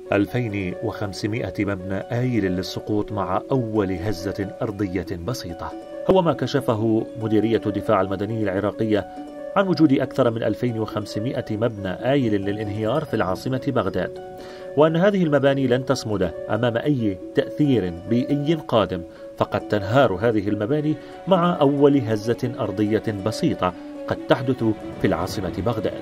2500 مبنى آيل للسقوط مع أول هزة أرضية بسيطة، هو ما كشفه مديرية الدفاع المدني العراقية عن وجود أكثر من 2500 مبنى آيل للانهيار في العاصمة بغداد، وأن هذه المباني لن تصمد أمام أي تأثير بيئي قادم، فقد تنهار هذه المباني مع أول هزة أرضية بسيطة قد تحدث في العاصمة بغداد.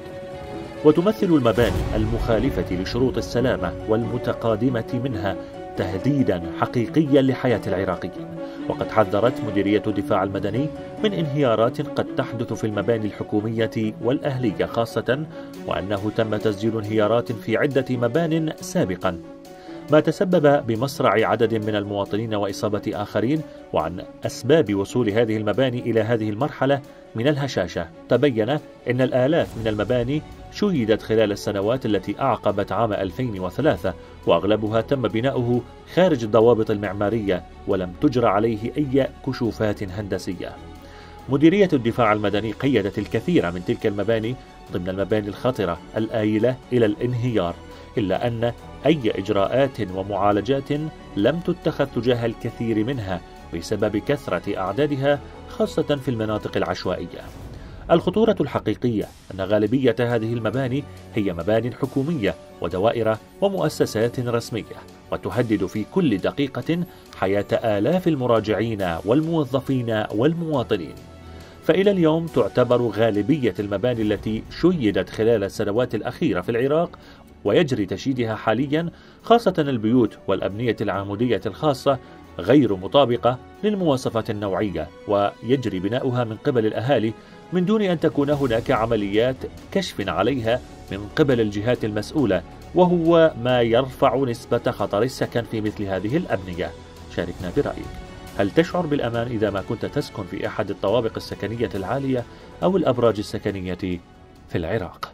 وتمثل المباني المخالفة لشروط السلامة والمتقادمة منها تهديدا حقيقيا لحياة العراقيين، وقد حذرت مديرية الدفاع المدني من انهيارات قد تحدث في المباني الحكومية والأهلية خاصة، وأنه تم تسجيل انهيارات في عدة مبان سابقا، ما تسبب بمصرع عدد من المواطنين وإصابة آخرين. وعن أسباب وصول هذه المباني إلى هذه المرحلة من الهشاشة، تبين أن الآلاف من المباني شيدت خلال السنوات التي أعقبت عام 2003، وأغلبها تم بناؤه خارج الضوابط المعمارية ولم تجرى عليه أي كشوفات هندسية. مديرية الدفاع المدني قيدت الكثير من تلك المباني ضمن المباني الخطرة الآيلة إلى الانهيار، إلا أن أي إجراءات ومعالجات لم تتخذ تجاه الكثير منها بسبب كثرة أعدادها خاصة في المناطق العشوائية. الخطورة الحقيقية أن غالبية هذه المباني هي مباني حكومية ودوائر ومؤسسات رسمية، وتهدد في كل دقيقة حياة آلاف المراجعين والموظفين والمواطنين. فإلى اليوم تعتبر غالبية المباني التي شيدت خلال السنوات الأخيرة في العراق ويجري تشييدها حاليا، خاصة البيوت والأبنية العمودية الخاصة، غير مطابقة للمواصفات النوعية، ويجري بناؤها من قبل الأهالي من دون أن تكون هناك عمليات كشف عليها من قبل الجهات المسؤولة، وهو ما يرفع نسبة خطر السكن في مثل هذه الأبنية. شاركنا برأيك، هل تشعر بالأمان إذا ما كنت تسكن في أحد الطوابق السكنية العالية أو الأبراج السكنية في العراق؟